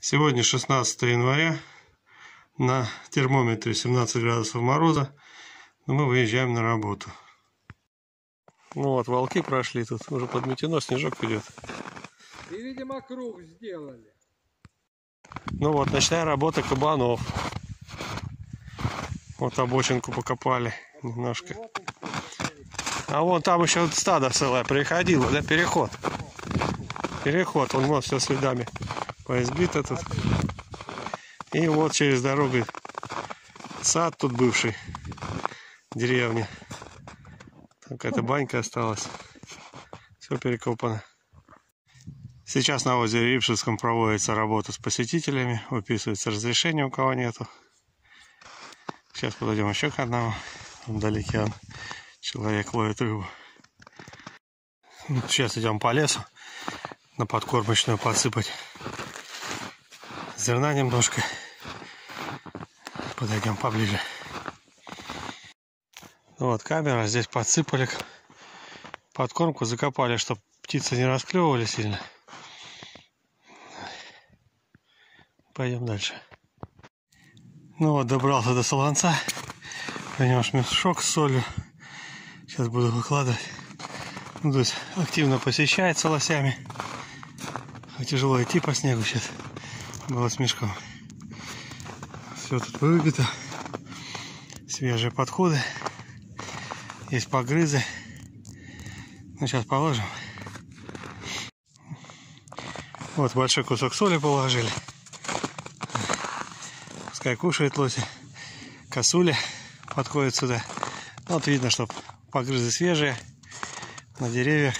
Сегодня 16 января, на термометре 17 градусов мороза, но мы выезжаем на работу. Ну вот, волки прошли, тут уже подметено, снежок идет. И, видимо, круг сделали. Ну вот, ночная работа кабанов. Вот обочинку покопали немножко. А вон там еще стадо целое приходило, да, переход. Переход, он вот все следами поизбито тут. И вот через дорогу сад тут бывший, деревня. Там какая-то банька осталась. Все перекопано. Сейчас на озере Рипшевском проводится работа с посетителями. Выписывается разрешение, у кого нету. Сейчас подойдем еще к одному. Вдалеке он, человек ловит рыбу. Сейчас идем по лесу. На подкормочную подсыпать зерна немножко. Подойдем поближе. Вот камера. Здесь подсыпали подкормку, закопали, чтобы птицы не расклевывали сильно. Пойдем дальше. Ну вот, добрался до солонца. Принес мешок с солью. Сейчас буду выкладывать. Ну, то есть активно посещается лосями. Тяжело идти по снегу сейчас. Было с мешком. Все тут выбито. Свежие подходы. Есть погрызы. Ну, сейчас положим. Вот большой кусок соли положили. Пускай кушает лоси. Косуля подходит сюда. Вот видно, что погрызы свежие. На деревьях.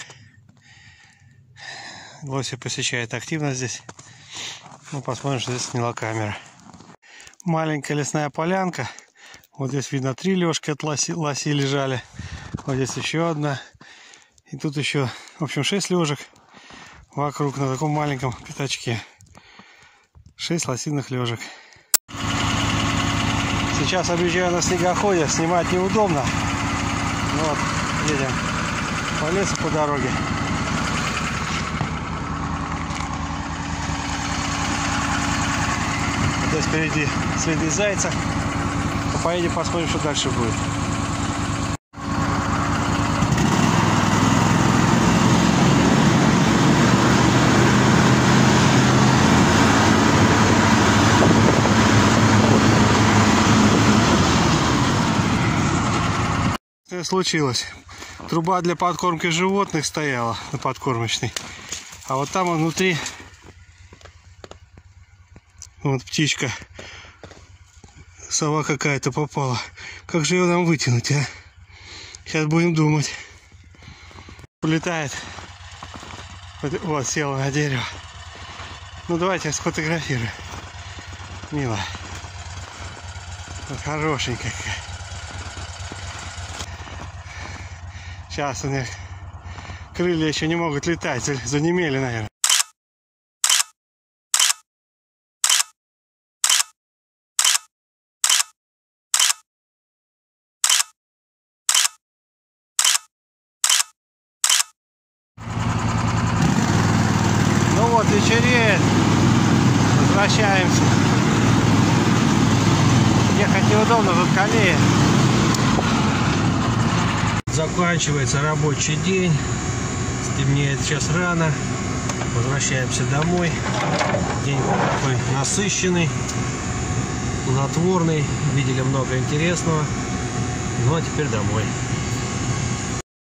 Лоси посещает активно здесь. Ну, посмотрим, что здесь сняла камера. Маленькая лесная полянка. Вот здесь видно 3 лёжки от лоси лежали. Вот здесь еще одна. И тут еще, в общем, 6 лёжек вокруг на таком маленьком пятачке. 6 лосиных лёжек. Сейчас объезжаю на снегоходе. Снимать неудобно. Вот, едем по лесу по дороге. Здесь впереди следы зайца. Поедем посмотрим, что дальше будет. Что случилось? Труба для подкормки животных стояла на подкормочной. А вот там внутри вот птичка, сова какая-то попала. Как же ее нам вытянуть, а? Сейчас будем думать. Улетает. Вот села на дерево. Ну давайте я сфотографирую. Мило. Вот хорошенькая какая. Сейчас у них крылья еще не могут летать. Занемели, наверное. Ну вот, вечереет. Возвращаемся. Ехать неудобно, тут колея. Заканчивается рабочий день. Стемнеет сейчас рано. Возвращаемся домой. День такой насыщенный, плодотворный. Видели много интересного. Ну а теперь домой.